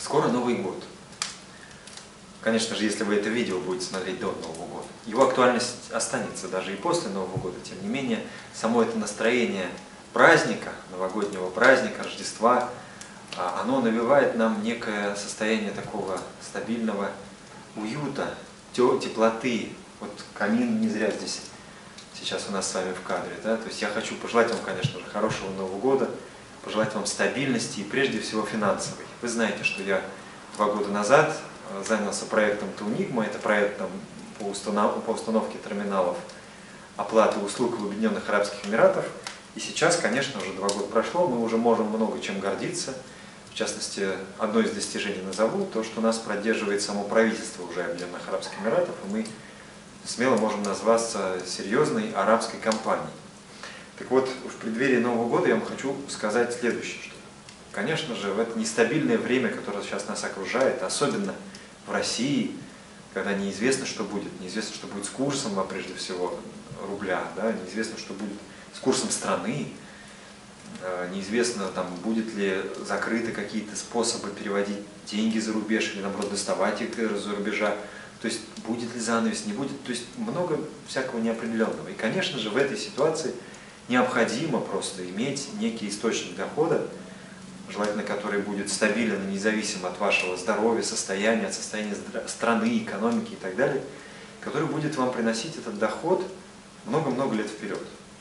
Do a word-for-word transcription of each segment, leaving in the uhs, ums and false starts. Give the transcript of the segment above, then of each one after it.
Скоро Новый год. Конечно же, если вы это видео будете смотреть до Нового года, его актуальность останется даже и после Нового года. Тем не менее, само это настроение праздника, новогоднего праздника, Рождества, оно навевает нам некое состояние такого стабильного уюта, теплоты. Вот камин не зря здесь сейчас у нас с вами в кадре. Да? То есть я хочу пожелать вам, конечно же, хорошего Нового года, пожелать вам стабильности и прежде всего финансовой. Вы знаете, что я два года назад занялся проектом Тунигма. Это проект там, по, установ... по установке терминалов оплаты услуг в Объединенных Арабских Эмиратах. И сейчас, конечно, уже два года прошло, мы уже можем много чем гордиться. В частности, одно из достижений назову, то, что нас поддерживает само правительство уже Объединенных Арабских Эмиратов, и мы смело можем назваться серьезной арабской компанией. Так вот, в преддверии Нового года я вам хочу сказать следующее, что, конечно же, в это нестабильное время, которое сейчас нас окружает, особенно в России, когда неизвестно, что будет, неизвестно, что будет с курсом, а прежде всего рубля, да, неизвестно, что будет с курсом страны, неизвестно, там, будет ли закрыты какие-то способы переводить деньги за рубеж или, наоборот, доставать их за рубежа. То есть, будет ли занавес, не будет. То есть, много всякого неопределенного. И, конечно же, в этой ситуации необходимо просто иметь некий источник дохода, желательно который будет стабилен и независим от вашего здоровья, состояния, от состояния страны, экономики и так далее, который будет вам приносить этот доход много-много лет вперед.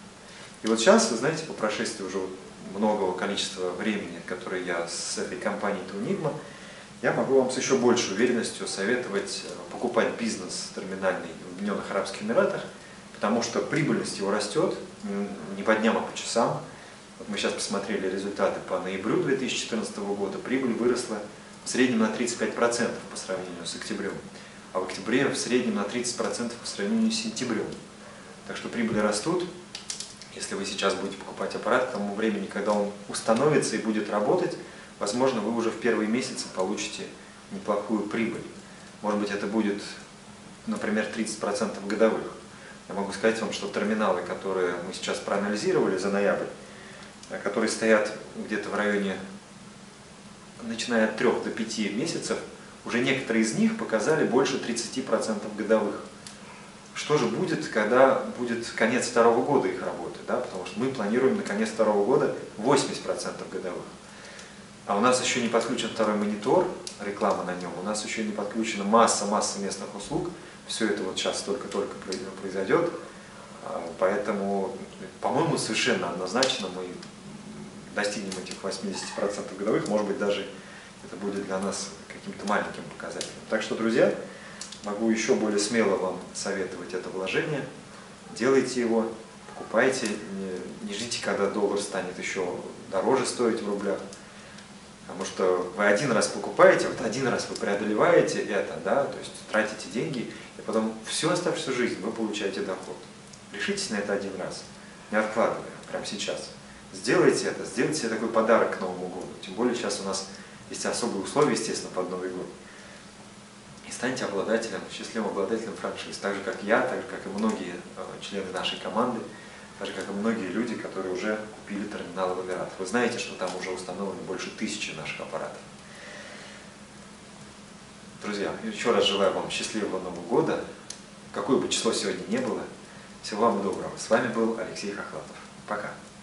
И вот сейчас, вы знаете, по прошествии уже многого количества времени, которое я с этой компанией Тунигма, я могу вам с еще большей уверенностью советовать покупать бизнес терминальный в Объединенных Арабских Эмиратах, потому что прибыльность его растет не по дням, а по часам. Вот мы сейчас посмотрели результаты по ноябрю две тысячи четырнадцатого года. Прибыль выросла в среднем на тридцать пять процентов по сравнению с октябрем, а в октябре в среднем на тридцать процентов по сравнению с сентябрем. Так что прибыли растут. Если вы сейчас будете покупать аппарат, к тому времени, когда он установится и будет работать, возможно, вы уже в первые месяцы получите неплохую прибыль. Может быть, это будет, например, тридцать процентов годовых. Я могу сказать вам, что терминалы, которые мы сейчас проанализировали за ноябрь, которые стоят где-то в районе, начиная от трёх до пяти месяцев, уже некоторые из них показали больше тридцати процентов годовых. Что же будет, когда будет конец второго года их работы, да? Потому что мы планируем на конец второго года восемьдесят процентов годовых. А у нас еще не подключен второй монитор, реклама на нем, у нас еще не подключена масса-масса местных услуг. Все это вот сейчас только-только произойдет. Поэтому, по-моему, совершенно однозначно мы достигнем этих восьмидесяти процентов годовых, может быть, даже это будет для нас каким-то маленьким показателем. Так что, друзья, могу еще более смело вам советовать это вложение. Делайте его, покупайте, не, не ждите, когда доллар станет еще дороже стоить в рублях. Потому что вы один раз покупаете, вот один раз вы преодолеваете это, да, то есть тратите деньги, и потом всю оставшуюся жизнь вы получаете доход. Решитесь на это один раз, не откладывая, прямо сейчас. Сделайте это, сделайте себе такой подарок к Новому году. Тем более сейчас у нас есть особые условия, естественно, под Новый год. И станьте обладателем, счастливым обладателем франшиз, так же, как я, так же, как и многие члены нашей команды, так же, как и многие люди, которые уже купили терминалы в Эмиратах. Вы знаете, что там уже установлено больше тысячи наших аппаратов. Друзья, еще раз желаю вам счастливого Нового года, какое бы число сегодня ни было. Всего вам доброго. С вами был Алексей Хохлатов. Пока.